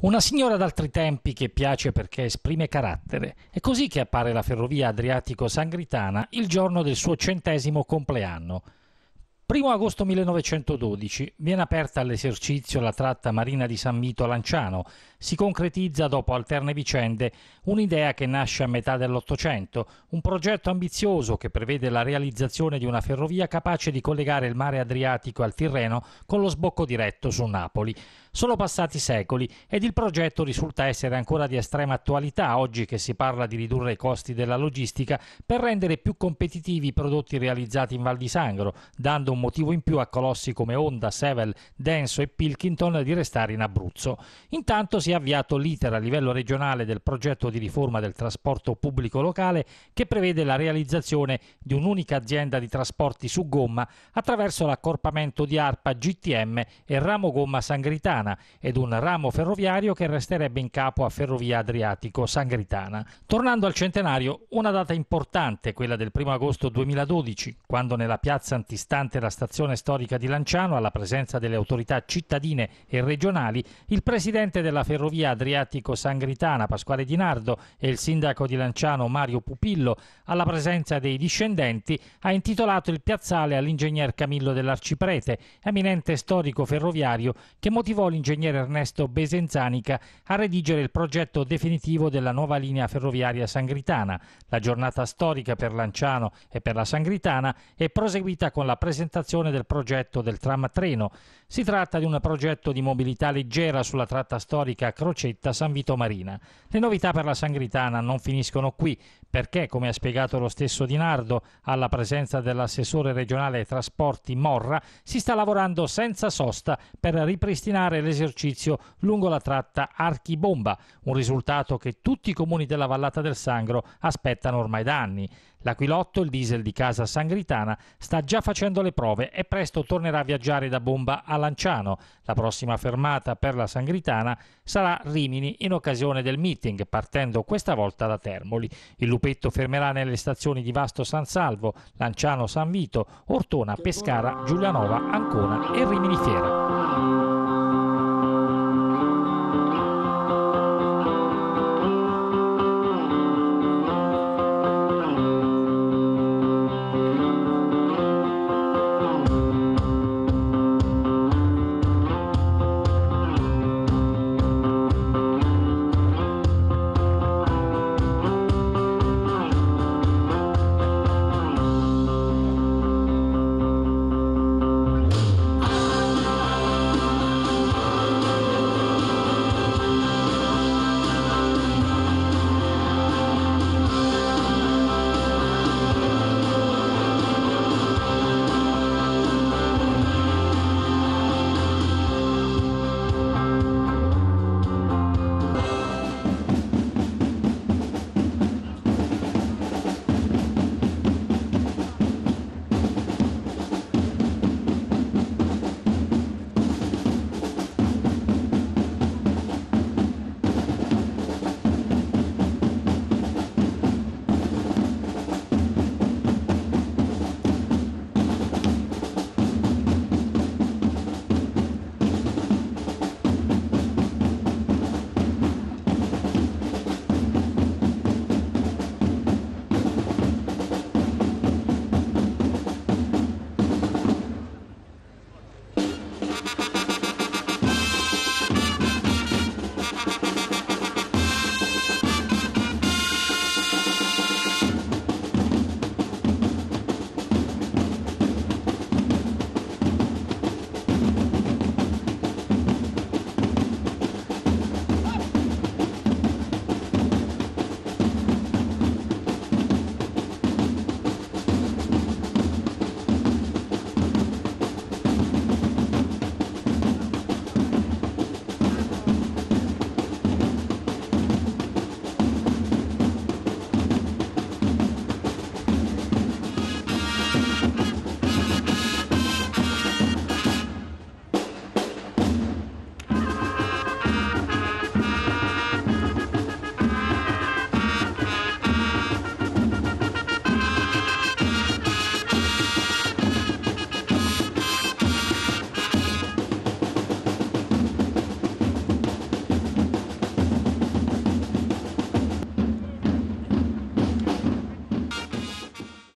Una signora d'altri tempi che piace perché esprime carattere. È così che appare la ferrovia Adriatico-Sangritana il giorno del suo 100° compleanno. 1 agosto 1912 viene aperta all'esercizio la tratta marina di San Vito Lanciano. Si concretizza dopo alterne vicende un'idea che nasce a metà dell'Ottocento, un progetto ambizioso che prevede la realizzazione di una ferrovia capace di collegare il mare Adriatico al Tirreno con lo sbocco diretto su Napoli. Sono passati secoli ed il progetto risulta essere ancora di estrema attualità oggi che si parla di ridurre i costi della logistica per rendere più competitivi i prodotti realizzati in Val di Sangro, dando un motivo in più a colossi come Honda, Sevel, Denso e Pilkington di restare in Abruzzo. Intanto si è avviato l'iter a livello regionale del progetto di riforma del trasporto pubblico locale che prevede la realizzazione di un'unica azienda di trasporti su gomma attraverso l'accorpamento di ARPA, GTM e Ramo Gomma Sangritana ed un ramo ferroviario che resterebbe in capo a Ferrovia Adriatico Sangritana. Tornando al centenario, una data importante, quella del 1 agosto 2012, quando nella piazza antistante la stazione storica di Lanciano, alla presenza delle autorità cittadine e regionali, il presidente della Ferrovia Adriatico Sangritana, Pasquale Di Nardo, e il sindaco di Lanciano, Mario Pupillo, alla presenza dei discendenti, ha intitolato il piazzale all'ingegner Camillo dell'Arciprete, eminente storico ferroviario che motivò l'ingegner Ernesto Besenzanica a redigere il progetto definitivo della nuova linea ferroviaria sangritana. La giornata storica per Lanciano e per la Sangritana è proseguita con la presentazione del progetto del tram treno. Si tratta di un progetto di mobilità leggera sulla tratta storica Crocetta-San Vito Marina. Le novità per la Sangritana non finiscono qui, perché, come ha spiegato lo stesso Di Nardo, alla presenza dell'assessore regionale ai trasporti Morra, si sta lavorando senza sosta per ripristinare l'esercizio lungo la tratta Archi-Bomba, un risultato che tutti i comuni della Vallata del Sangro aspettano ormai da anni. L'Aquilotto, il diesel di casa Sangritana, sta già facendo le prove e presto tornerà a viaggiare da Bomba a Lanciano. La prossima fermata per la Sangritana sarà Rimini in occasione del meeting, partendo questa volta da Termoli. Il Lupetto fermerà nelle stazioni di Vasto San Salvo, Lanciano San Vito, Ortona, Pescara, Giulianova, Ancona e Rimini Fiera.